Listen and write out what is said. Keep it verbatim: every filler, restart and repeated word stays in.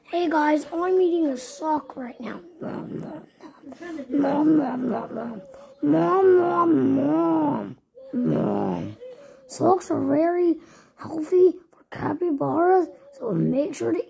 Hey guys, I'm eating a sock right now. Mom, mom, mom, mom, mom, mom, mom, mom, mom. Socks are very healthy for capybaras, so make sure to